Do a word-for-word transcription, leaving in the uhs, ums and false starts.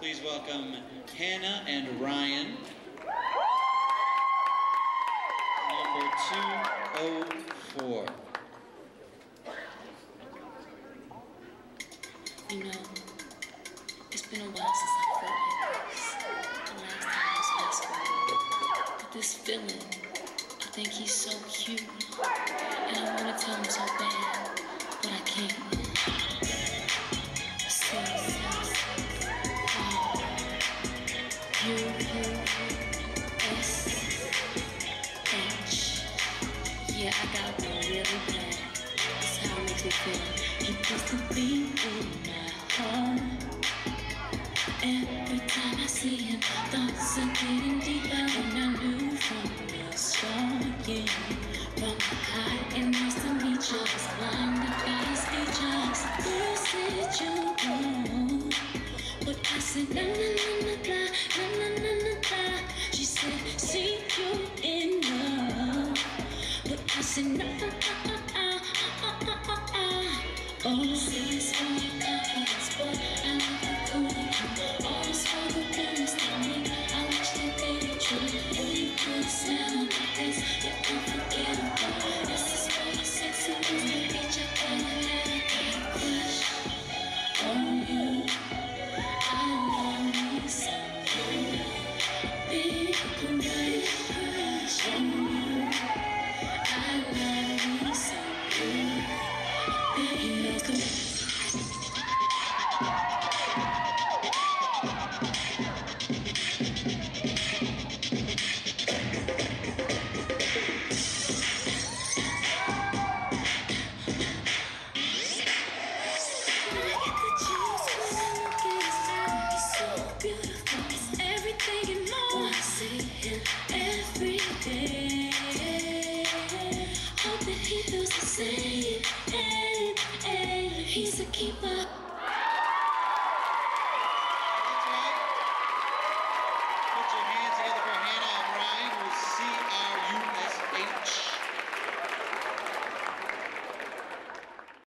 Please welcome Hannah and Ryan. Number two oh four. You know, it's been a while since I felt like this. The last time I was high school. But this feeling, I think he's so cute. And I want to tell him so bad, but I can't. C U S H. Yeah, I got one really bad. That's how it makes me feel. He used to be in my heart. Every time I see him, thoughts are getting deeper. And I knew from the start, yeah. From the high and nice to meet you, I was blinded by his features. You said you won't, but I said na na na na blah, na na na na blah. She said, see you in love, but I said no, ah ah ah ah ah ah ah. All this is for your confidence, boy. I love the cool. All this for the goodness to me. I wish that they were true. And you could smile on my face, you're unforgettable. This is for your sexy moves. Each of them had a crush on you. I love me some you. Big crush on you. I love me some you. Big crush. Every day, hope that he feels the same, and, and he's a keeper.